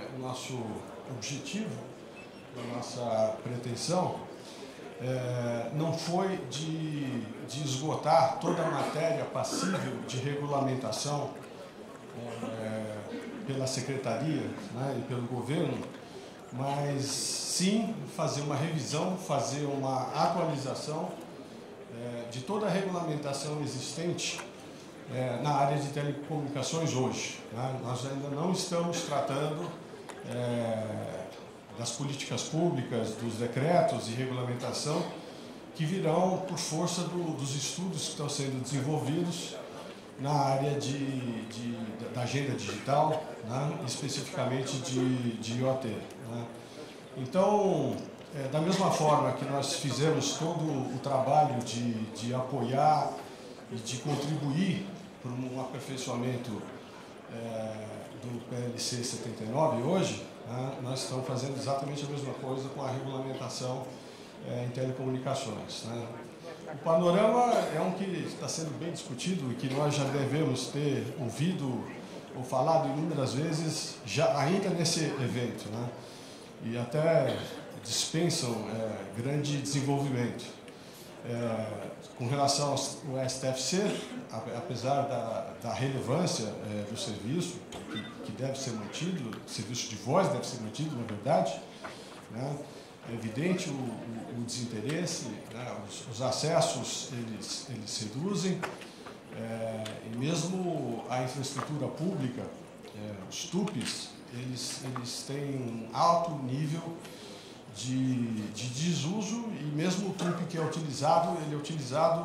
o nosso objetivo, a nossa pretensão, não foi de esgotar toda a matéria passível de regulamentação pela Secretaria, né, e pelo governo, mas sim fazer uma revisão, fazer uma atualização de toda a regulamentação existente na área de telecomunicações hoje, né? Nós ainda não estamos tratando das políticas públicas, dos decretos de regulamentação que virão por força dos estudos que estão sendo desenvolvidos na área da agenda digital, né? Especificamente de IoT. Né? Então, da mesma forma que nós fizemos todo o trabalho de apoiar e de contribuir para um aperfeiçoamento do PLC 79 hoje, né, nós estamos fazendo exatamente a mesma coisa com a regulamentação em telecomunicações. Né. O panorama é um que está sendo bem discutido e que nós já devemos ter ouvido ou falado inúmeras vezes, ainda nesse evento, né, e até dispensam grande desenvolvimento. Com relação ao STFC, apesar da relevância do serviço, que deve ser mantido, o serviço de voz deve ser mantido, na verdade, né? É evidente o desinteresse, né? Os acessos eles reduzem, e mesmo a infraestrutura pública, os TUPs, eles têm um alto nível de desuso, e mesmo o TUP que é utilizado, ele é utilizado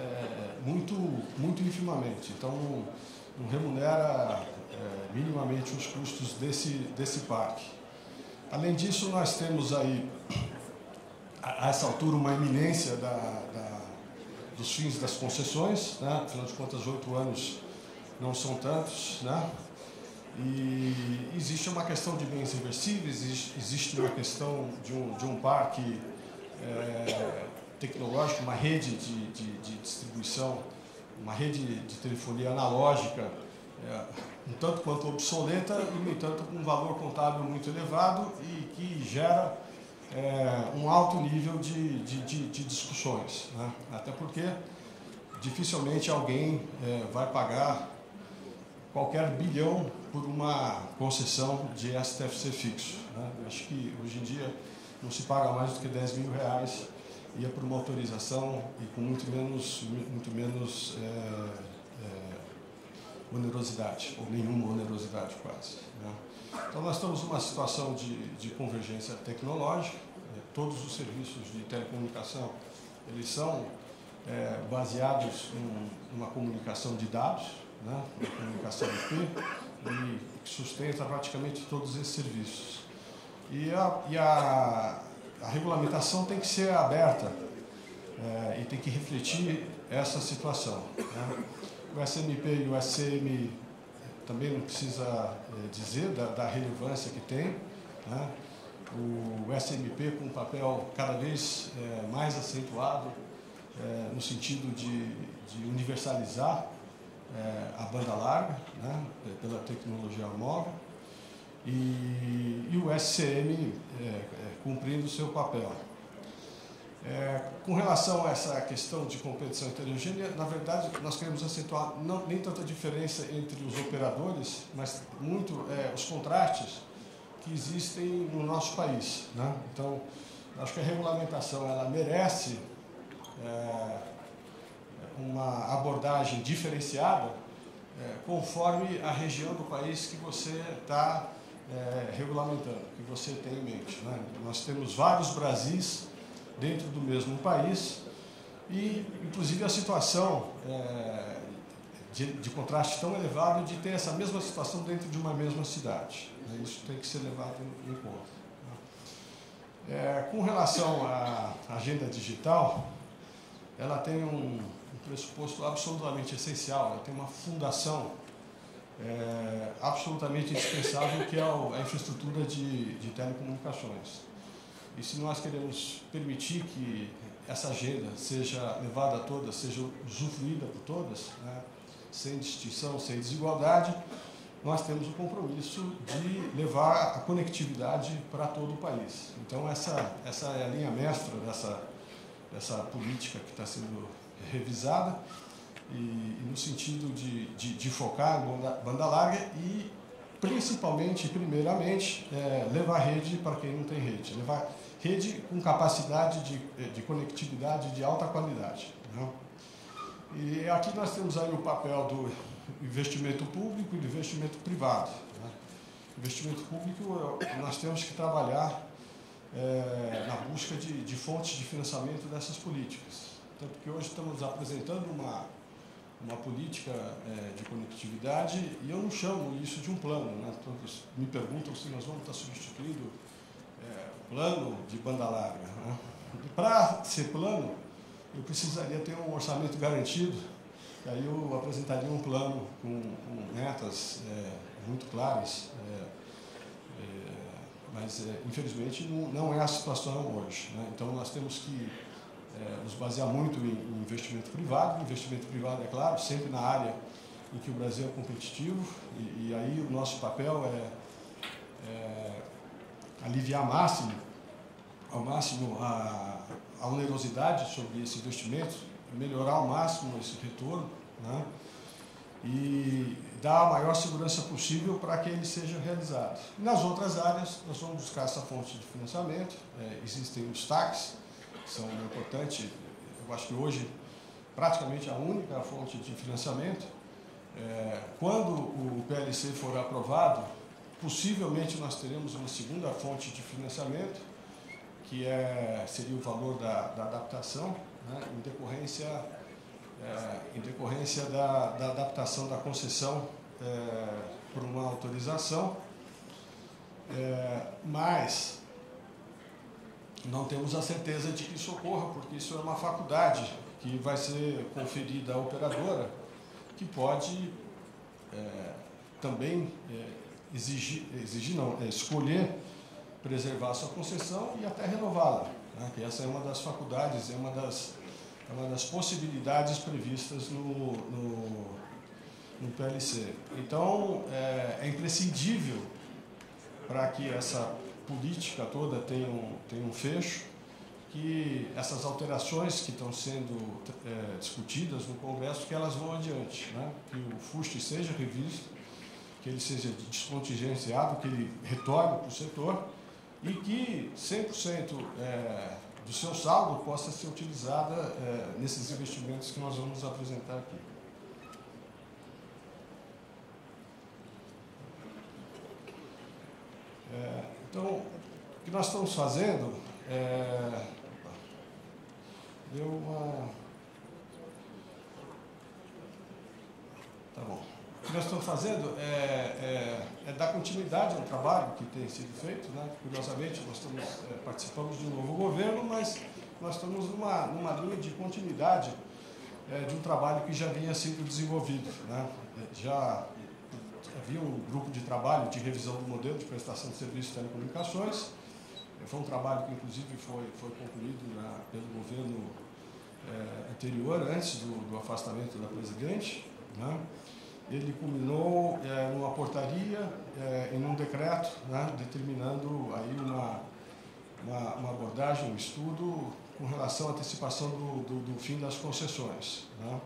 muito infimamente. Então, não remunera minimamente os custos desse parque. Além disso, nós temos aí, a essa altura, uma iminência dos fins das concessões, né? Afinal de contas, 8 anos não são tantos, né? E existe uma questão de bens reversíveis, existe uma questão de um parque tecnológico, uma rede de distribuição, uma rede de telefonia analógica, um tanto quanto obsoleta e, no entanto, com um valor contábil muito elevado e que gera um alto nível de discussões, né? Até porque dificilmente alguém vai pagar qualquer bilhão por uma concessão de STFC fixo, né? Eu acho que hoje em dia não se paga mais do que R$10 mil, ia por uma autorização e com muito menos onerosidade, ou nenhuma onerosidade quase, né? Então nós estamos numa situação de convergência tecnológica, todos os serviços de telecomunicação, eles são baseados numa comunicação de dados, né, uma comunicação IP, e que sustenta praticamente todos esses serviços. E a regulamentação tem que ser aberta e tem que refletir essa situação, né? O SMP e o SCM também não precisa dizer da relevância que tem, né? O SMP com um papel cada vez mais acentuado no sentido de universalizar a banda larga, né, pela tecnologia móvel, e o SCM cumprindo o seu papel. Com relação a essa questão de competição heterogênea, na verdade, nós queremos acentuar nem tanta diferença entre os operadores, mas muito os contrastes que existem no nosso país, né? Então, acho que a regulamentação ela merece uma abordagem diferenciada conforme a região do país que você está regulamentando, que você tem em mente, né? Nós temos vários Brasis dentro do mesmo país e, inclusive, a situação de contraste tão elevado de ter essa mesma situação dentro de uma mesma cidade, né? Isso tem que ser levado em conta. Com relação à agenda digital, ela tem um pressuposto absolutamente essencial, ela tem uma fundação absolutamente indispensável, que é a infraestrutura de telecomunicações. E se nós queremos permitir que essa agenda seja levada a todas, seja usufruída por todas, né, sem distinção, sem desigualdade, nós temos o compromisso de levar a conectividade para todo o país. Então, essa é a linha mestra dessa política que está sendo revisada, e no sentido de focar em banda larga e, principalmente, primeiramente, levar rede para quem não tem rede. Levar rede com capacidade de conectividade de alta qualidade, né? E aqui nós temos aí o papel do investimento público e do investimento privado, né? Investimento público, nós temos que trabalhar na busca de fontes de financiamento dessas políticas. Tanto que hoje estamos apresentando uma política de conectividade, e eu não chamo isso de um plano, né? Todos me perguntam se nós vamos estar substituindo o plano de banda larga, né? Para ser plano, eu precisaria ter um orçamento garantido, e aí eu apresentaria um plano com metas muito claras, mas infelizmente não é a situação hoje, né? Então nós temos que nos basear muito em investimento privado. Investimento privado, é claro, sempre na área em que o Brasil é competitivo, e aí o nosso papel é aliviar ao máximo a onerosidade sobre esse investimento, melhorar ao máximo esse retorno, né? E dar a maior segurança possível para que ele seja realizado. Nas outras áreas, nós vamos buscar essa fonte de financiamento. Existem os TACs, que são importantes. Eu acho que hoje, praticamente a única fonte de financiamento. Quando o PLC for aprovado, possivelmente nós teremos uma segunda fonte de financiamento, que seria o valor da adaptação, né, em decorrência da adaptação da concessão por uma autorização, mas não temos a certeza de que isso ocorra, porque isso é uma faculdade que vai ser conferida à operadora, que pode também escolher preservar a sua concessão e até renová-la, né? Que essa é uma das faculdades, é uma das possibilidades previstas no PLC. Então, é imprescindível para que essa política toda tenha um fecho, que essas alterações que estão sendo discutidas no Congresso, que elas vão adiante, né? Que o FUST seja revisto, que ele seja descontingenciado, que ele retorne para o setor, e que 100% do seu saldo possa ser utilizada nesses investimentos que nós vamos apresentar aqui. Então, o que nós estamos fazendo Tá bom. O que nós estamos fazendo é dar continuidade ao trabalho que tem sido feito, né? Curiosamente, nós participamos de um novo governo, mas nós estamos numa linha de continuidade de um trabalho que já vinha sendo desenvolvido, né? Já havia um grupo de trabalho de revisão do modelo de prestação de serviços de telecomunicações. Foi um trabalho que, inclusive, foi concluído pelo governo anterior, antes do afastamento da presidente, né? Ele culminou numa portaria, em um decreto, né, determinando aí uma abordagem, um estudo com relação à antecipação do fim das concessões, né?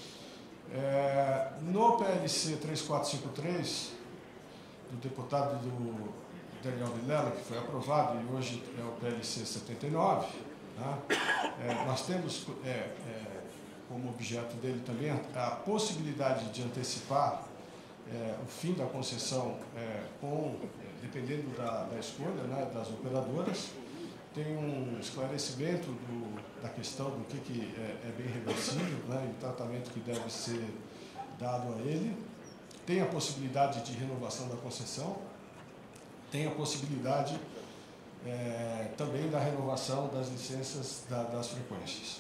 No PLC 3453, do deputado do Daniel Vilela, que foi aprovado e hoje é o PLC 79, né, nós temos como objeto dele também a possibilidade de antecipar o fim da concessão, dependendo da escolha, né, das operadoras. Tem um esclarecimento da questão do que é bem reversível, né, e o tratamento que deve ser dado a ele. Tem a possibilidade de renovação da concessão, tem a possibilidade também da renovação das licenças das frequências.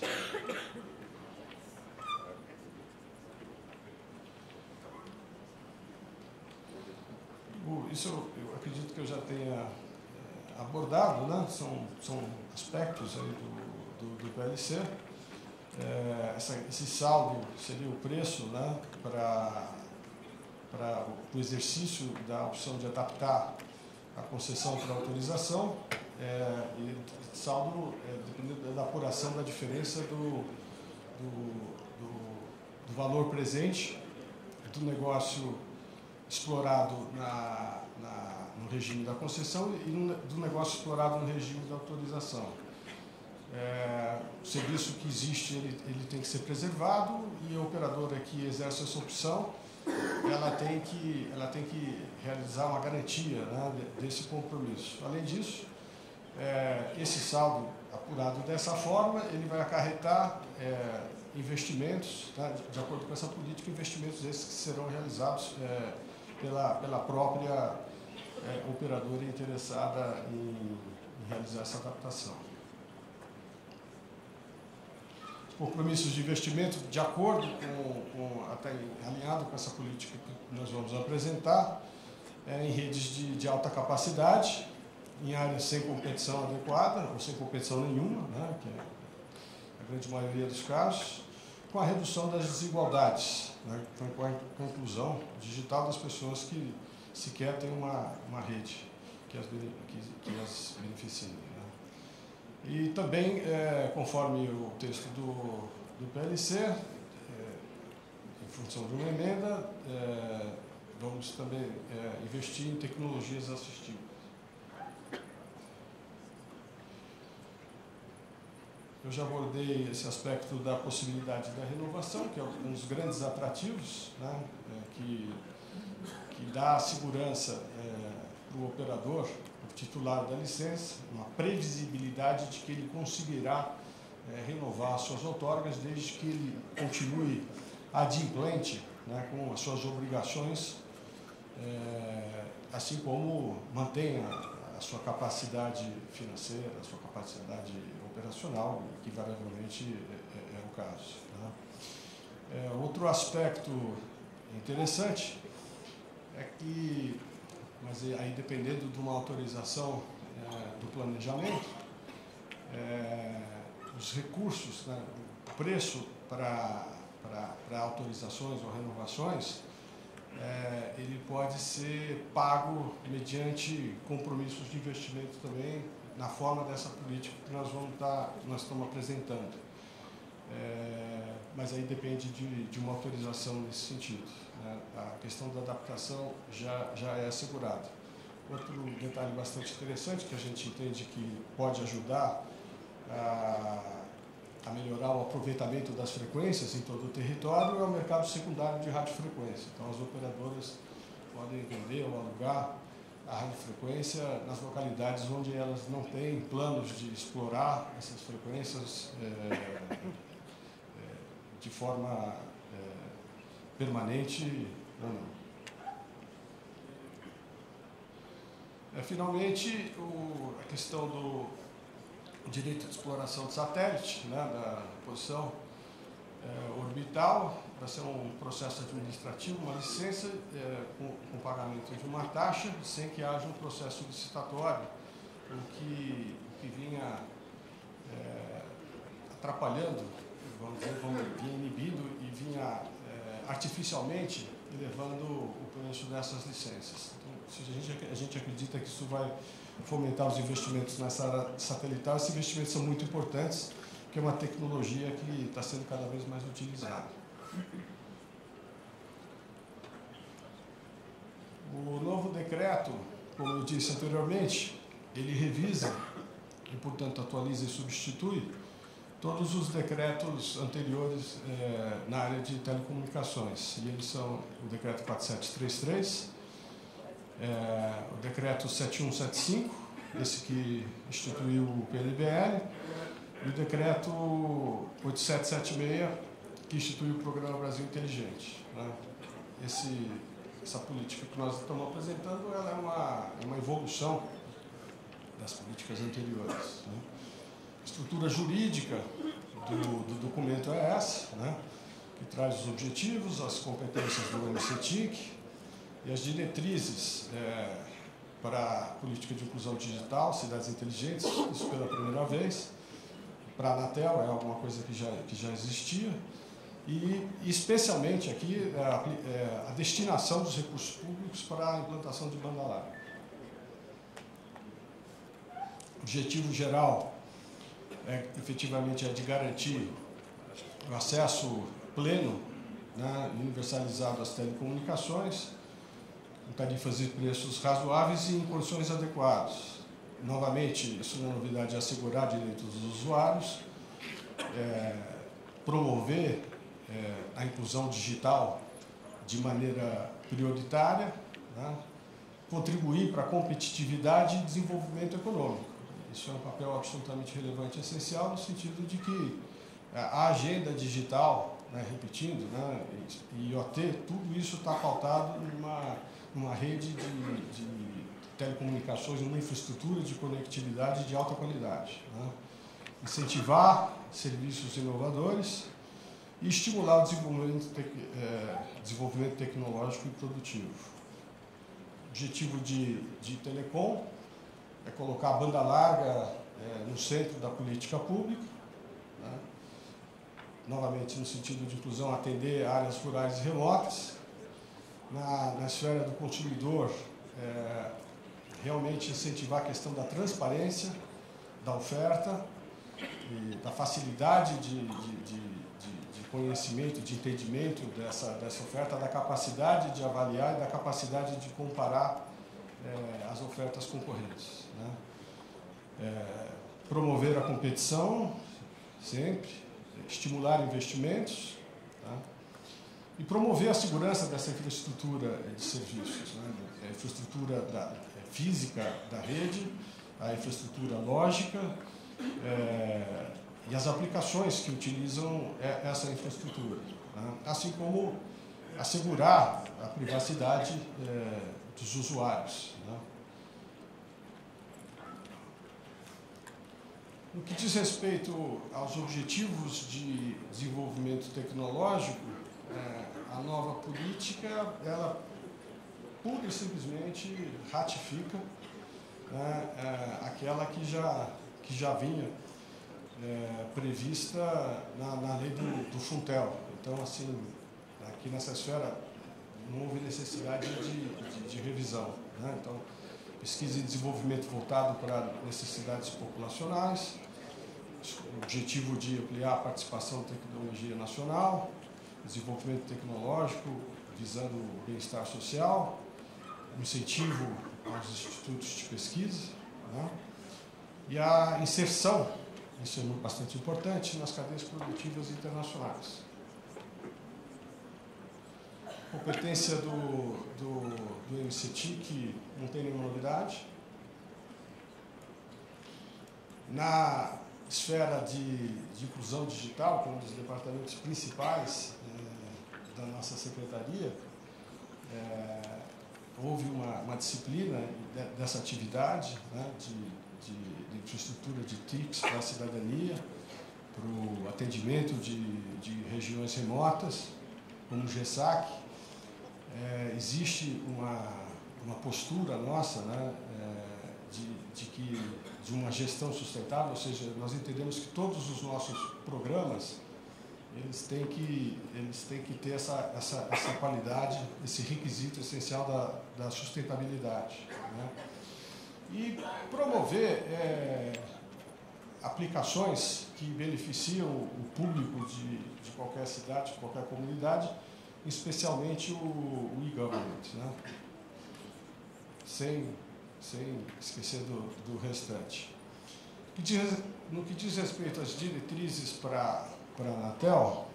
Isso eu acredito que eu já tenha abordado, né? São aspectos aí do PLC. Esse saldo seria o preço, né, para para o exercício da opção de adaptar a concessão para a autorização, e saldo dependendo da apuração da diferença do valor presente do negócio explorado no regime da concessão e do negócio explorado no regime da autorização. O serviço que existe, ele tem que ser preservado, e a operadora que exerce essa opção, ela tem que realizar uma garantia, né, desse compromisso. Além disso, esse saldo apurado dessa forma, ele vai acarretar investimentos, tá, de acordo com essa política, investimentos esses que serão realizados pela própria operadora interessada em realizar essa adaptação. Compromissos de investimento, de acordo até alinhado com essa política que nós vamos apresentar, em redes de alta capacidade, em áreas sem competição adequada, ou sem competição nenhuma, né, que é a grande maioria dos casos, com a redução das desigualdades, né, com a inclusão digital das pessoas que sequer têm uma rede que as beneficie. E também, conforme o texto do PLC, em função de uma emenda, vamos também investir em tecnologias assistivas. Eu já abordei esse aspecto da possibilidade da renovação, que é um dos grandes atrativos, né, que dá segurança para o operador, titular da licença, uma previsibilidade de que ele conseguirá renovar suas outorgas, desde que ele continue adimplente, né, com as suas obrigações, assim como mantenha a sua capacidade financeira, a sua capacidade operacional, que invariavelmente é o caso. Né? Outro aspecto interessante é que, mas aí dependendo de uma autorização do planejamento, os recursos, né, o preço para autorizações ou renovações, ele pode ser pago mediante compromissos de investimento também, na forma dessa política que nós estamos apresentando. Mas aí depende de uma autorização nesse sentido. Né? A questão da adaptação já é assegurada. Outro detalhe bastante interessante que a gente entende que pode ajudar a melhorar o aproveitamento das frequências em todo o território é o mercado secundário de radiofrequência. Então, as operadoras podem vender ou alugar a radiofrequência nas localidades onde elas não têm planos de explorar essas frequências de forma permanente ou não. Finalmente, a questão do direito de exploração de satélite, né, da posição orbital, vai ser um processo administrativo, uma licença com pagamento de uma taxa, sem que haja um processo licitatório, o que vinha atrapalhando, vinha inibindo e vinha artificialmente elevando o preço dessas licenças. Então, a gente acredita que isso vai fomentar os investimentos nessa área satelital. Esses investimentos são muito importantes, porque é uma tecnologia que está sendo cada vez mais utilizada. O novo decreto, como eu disse anteriormente, ele revisa e, portanto, atualiza e substitui todos os decretos anteriores na área de telecomunicações. E eles são o decreto 4733, o decreto 7175, esse que instituiu o PLBL, e o decreto 8776, que instituiu o Programa Brasil Inteligente. Né? Essa política que nós estamos apresentando, ela é uma evolução das políticas anteriores. Né? A estrutura jurídica do documento é essa, né? Que traz os objetivos, as competências do MCTIC e as diretrizes para a política de inclusão digital, cidades inteligentes, isso pela primeira vez. Para a Anatel é alguma coisa que já existia. e especialmente aqui a destinação dos recursos públicos para a implantação de banda larga. O objetivo geral efetivamente é de garantir o acesso pleno, né, universalizado às telecomunicações, com tarifas e preços razoáveis e em condições adequadas. Novamente, isso não é novidade, é assegurar direitos dos usuários, promover a inclusão digital de maneira prioritária, né, contribuir para a competitividade e desenvolvimento econômico. Isso é um papel absolutamente relevante e essencial no sentido de que a agenda digital, né, repetindo, né, e IoT, tudo isso está pautado numa rede de telecomunicações, numa infraestrutura de conectividade de alta qualidade, né? Incentivar serviços inovadores e estimular o desenvolvimento tecnológico e produtivo. O objetivo de Telecom é colocar a banda larga no centro da política pública, né? Novamente, no sentido de inclusão, atender áreas rurais e remotas. Na esfera do consumidor, realmente incentivar a questão da transparência da oferta, e da facilidade de conhecimento, de entendimento dessa oferta, da capacidade de avaliar e da capacidade de comparar as ofertas concorrentes, né? Promover a competição, sempre, estimular investimentos, tá? E promover a segurança dessa infraestrutura de serviços, né? A infraestrutura física da rede, a infraestrutura lógica e as aplicações que utilizam essa infraestrutura, né? Assim como assegurar a privacidade dos usuários, né? No que diz respeito aos objetivos de desenvolvimento tecnológico, a nova política, ela pura e simplesmente ratifica aquela que já vinha prevista na lei do Funtel. Então, assim, aqui nessa esfera não houve necessidade de revisão, né? Então, pesquisa e desenvolvimento voltado para necessidades populacionais, o objetivo de ampliar a participação da tecnologia nacional, desenvolvimento tecnológico visando o bem-estar social, incentivo aos institutos de pesquisa, né? E a inserção, isso é bastante importante, nas cadeias produtivas internacionais. Competência do MCTIC não tem nenhuma novidade. Na esfera de inclusão digital, que é um dos departamentos principais da nossa secretaria, houve uma disciplina dessa atividade, né, de infraestrutura de TICs para a cidadania, para o atendimento de regiões remotas, como o GESAC. Existe uma postura nossa, né, de uma gestão sustentável, ou seja, nós entendemos que todos os nossos programas eles têm que ter essa qualidade, esse requisito essencial da sustentabilidade, né? E promover aplicações que beneficiam o público de qualquer cidade, de qualquer comunidade, especialmente o e-government, né? Sem esquecer do restante. No que diz respeito às diretrizes para a Anatel,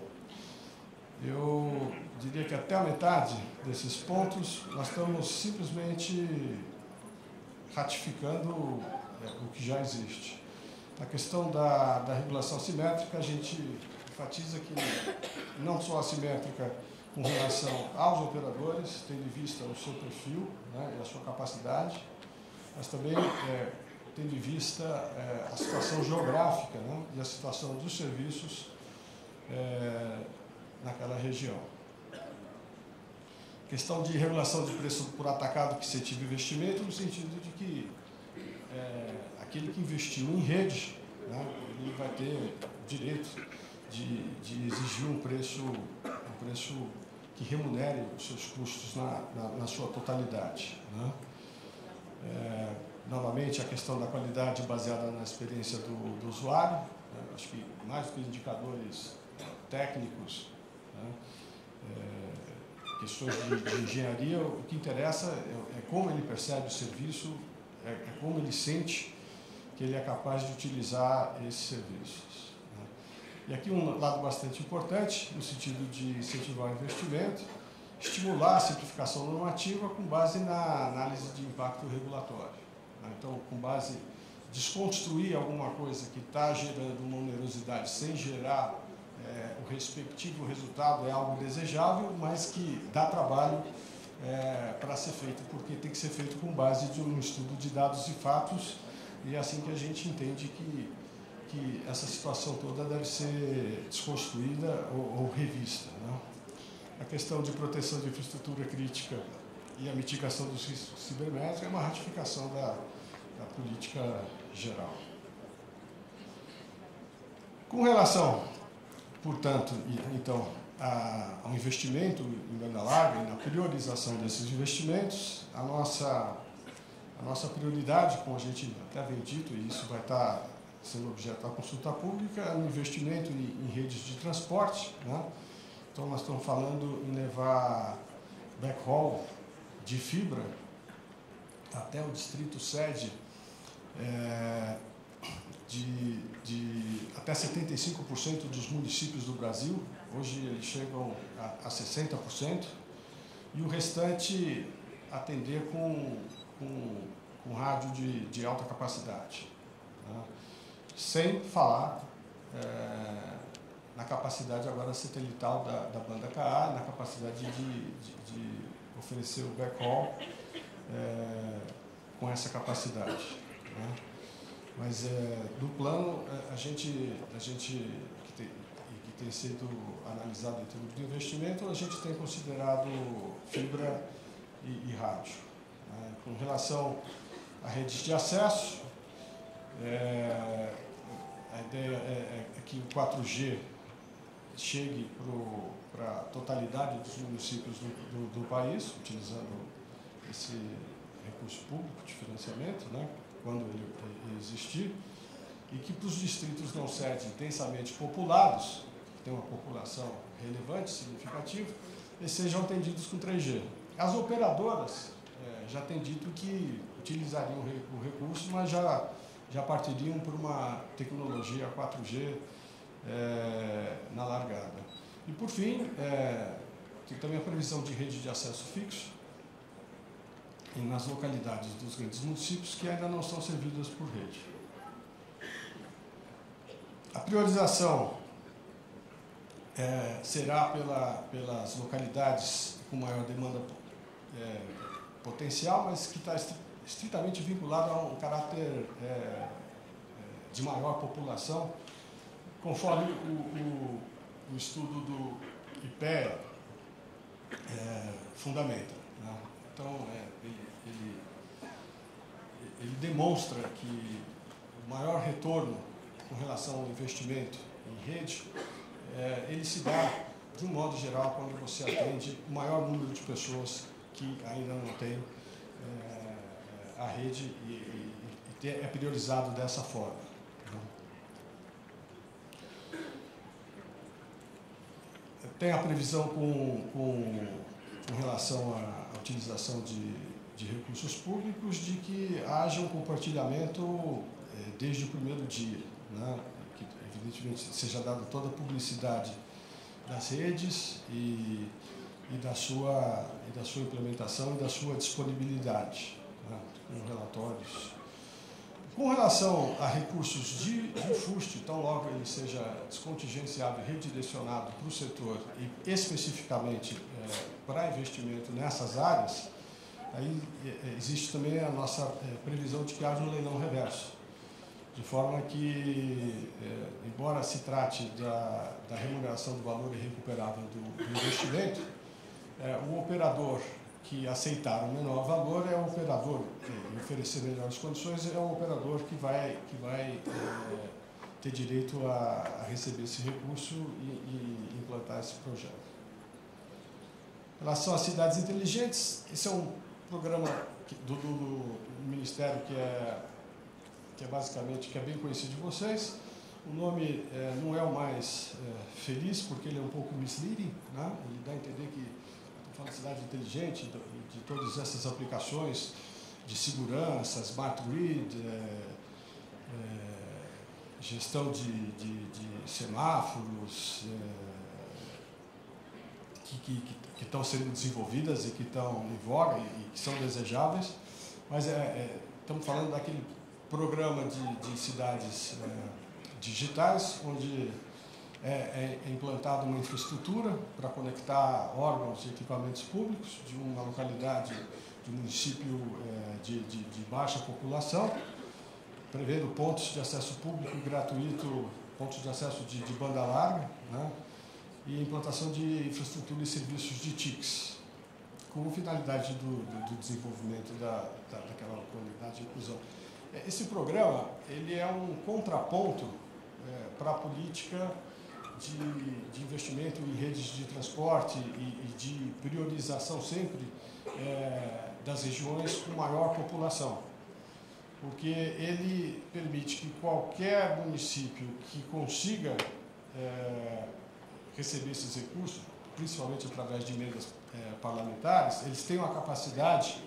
eu diria que até a metade desses pontos nós estamos simplesmente ratificando o que já existe. Na questão da regulação assimétrica, a gente enfatiza que não só assimétrica com relação aos operadores, tendo em vista o seu perfil, né, e a sua capacidade, mas também tendo em vista a situação geográfica, né, e a situação dos serviços naquela região. Questão de regulação de preço por atacado que incentiva investimento, no sentido de que aquele que investiu em rede, né, ele vai ter direito de exigir um preço que remunere os seus custos na sua totalidade, né? Novamente, a questão da qualidade baseada na experiência do usuário, né? Acho que mais do que indicadores técnicos, né? Questões de engenharia, o que interessa é como ele percebe o serviço, é como ele sente que ele é capaz de utilizar esses serviços, né? E aqui um lado bastante importante, no sentido de incentivar o investimento, estimular a simplificação normativa com base na análise de impacto regulatório, né? Então, com base desconstruir alguma coisa que está gerando uma onerosidade sem gerar o respectivo resultado é algo desejável, mas que dá trabalho para ser feito, porque tem que ser feito com base de um estudo de dados e fatos, e é assim que a gente entende que essa situação toda deve ser desconstruída ou revista, né? A questão de proteção de infraestrutura crítica e a mitigação dos riscos cibernéticos é uma ratificação da política geral. Com relação, portanto, então, ao investimento em banda larga e na priorização desses investimentos, a nossa prioridade, como a gente até vem dito, e isso vai estar sendo objeto da consulta pública, é um investimento em redes de transporte, né? Então, nós estamos falando em levar backhaul de fibra até o distrito sede de até 75% dos municípios do Brasil. Hoje eles chegam a 60%, e o restante atender com rádio de alta capacidade, né? Sem falar na capacidade agora satelital da banda Ka, na capacidade de oferecer o backhaul com essa capacidade, né? Mas do plano, a gente que tem sido analisado em termos de investimento, a gente tem considerado fibra e rádio, né? Com relação a redes de acesso, a ideia é que o 4G chegue para a totalidade dos municípios do país, utilizando esse recurso público de financiamento, né, quando ele existir, e que para os distritos não sede densamente populados, que tem uma população relevante, significativa, eles sejam atendidos com 3G. As operadoras já têm dito que utilizariam o recurso, mas já partiriam por uma tecnologia 4G na largada. E, por fim, tem também a previsão de rede de acesso fixo nas localidades dos grandes municípios que ainda não são servidas por rede. A priorização será pelas localidades com maior demanda potencial, mas que está estritamente vinculado a um caráter de maior população, conforme o estudo do IPEA fundamenta, né? Então, ele demonstra que o maior retorno com relação ao investimento em rede, ele se dá, de um modo geral, quando você atende o maior número de pessoas que ainda não tem a rede e é priorizado dessa forma, né? Tem a previsão com relação à utilização de recursos públicos de que haja um compartilhamento desde o primeiro dia, né? Que evidentemente seja dada toda a publicidade das redes e da sua implementação e da sua disponibilidade, né? Com relatórios. Com relação a recursos de FUST, tão logo ele seja descontingenciado e redirecionado para o setor e especificamente para investimento nessas áreas, aí existe também a nossa previsão de que haja um leilão reverso, de forma que, embora se trate da remuneração do valor irrecuperável do investimento, o operador que aceitar o menor valor é o operador que oferecer melhores condições, é o operador que vai ter direito a receber esse recurso e implantar esse projeto. Em relação às cidades inteligentes, esse é um programa do Ministério que é basicamente, que é bem conhecido de vocês. O nome não é o mais feliz, porque ele é um pouco misleading, né? Ele dá a entender que estou falando de cidade inteligente, de todas essas aplicações de segurança, smart grid, gestão de semáforos, que estão sendo desenvolvidas e que estão em voga e que são desejáveis, mas estamos falando daquele programa de cidades digitais, onde é implantada uma infraestrutura para conectar órgãos e equipamentos públicos de uma localidade, de um município de baixa população, prevendo pontos de acesso público gratuito, pontos de acesso de banda larga, né? E implantação de infraestrutura e serviços de TICs, com finalidade do desenvolvimento daquela comunidade de inclusão. Esse programa ele é um contraponto para a política de investimento em redes de transporte e de priorização sempre das regiões com maior população, porque ele permite que qualquer município que consiga receber esses recursos, principalmente através de emendas parlamentares, eles tenham a capacidade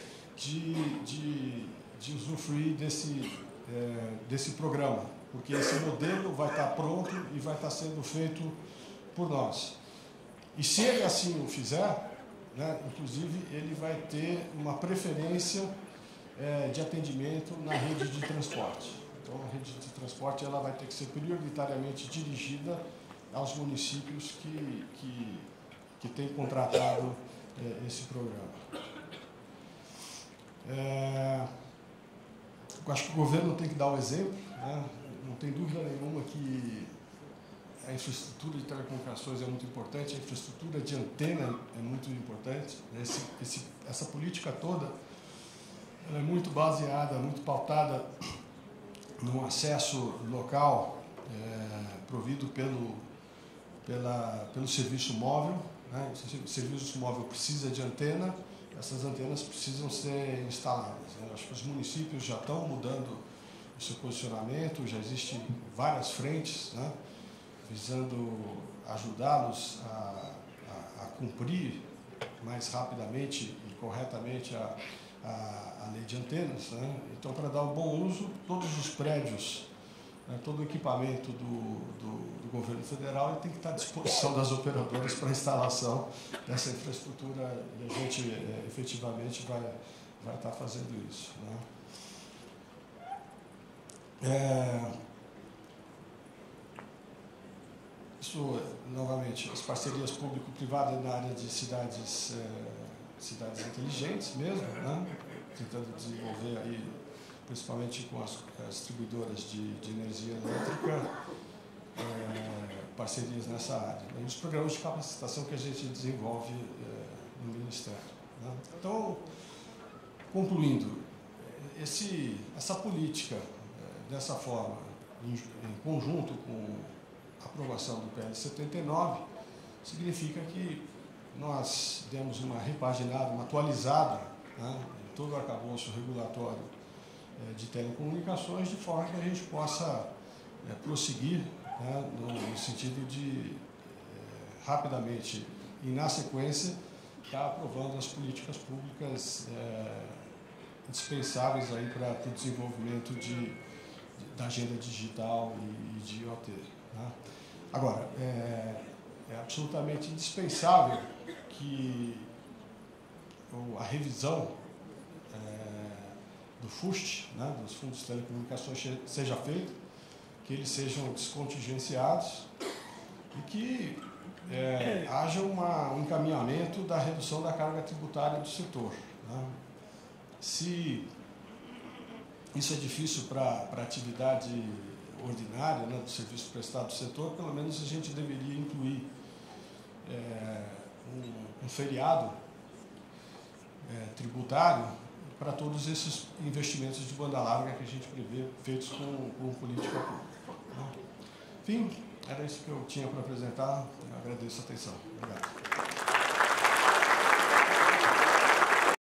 de usufruir desse programa, porque esse modelo vai estar pronto e vai estar sendo feito por nós. E se ele assim o fizer, né, inclusive ele vai ter uma preferência de atendimento na rede de transporte. Então a rede de transporte ela vai ter que ser prioritariamente dirigida aos municípios que têm contratado esse programa. Eu acho que o governo tem que dar o exemplo, né? Não tem dúvida nenhuma que a infraestrutura de telecomunicações é muito importante, a infraestrutura de antena é muito importante. Essa política toda ela é muito baseada, muito pautada no acesso local provido pelo serviço móvel, né? O serviço móvel precisa de antena, essas antenas precisam ser instaladas, né? Acho que os municípios já estão mudando o seu posicionamento, já existem várias frentes, né, visando ajudá-los a cumprir mais rapidamente e corretamente a lei de antenas, né? Então, para dar um bom uso, todos os prédios, né, todo o equipamento do governo federal ele tem que estar à disposição das operadoras para a instalação dessa infraestrutura e a gente efetivamente vai estar fazendo isso, né? Isso, novamente, as parcerias público-privadas na área de cidades inteligentes mesmo, né? Tentando desenvolver aí, principalmente com as distribuidoras de energia elétrica, parcerias nessa área. E os programas de capacitação que a gente desenvolve no Ministério, né? Então, concluindo, essa política dessa forma, em conjunto com a aprovação do PL 79, significa que nós demos uma repaginada, uma atualizada, né, em todo o arcabouço regulatório de telecomunicações, de forma que a gente possa prosseguir, né, no sentido de rapidamente e na sequência estar aprovando as políticas públicas indispensáveis aí para o desenvolvimento da agenda digital e de IoT, né? Agora, é absolutamente indispensável que a revisão do FUST, né, dos Fundos de Telecomunicações, seja feita, que eles sejam descontingenciados e que haja um encaminhamento da redução da carga tributária do setor, né? Se isso é difícil para a atividade ordinária, né, do serviço prestado do setor, pelo menos a gente deveria incluir um feriado tributário para todos esses investimentos de banda larga que a gente prevê, feitos com política pública. Enfim, era isso que eu tinha para apresentar. Eu agradeço a atenção. Obrigado.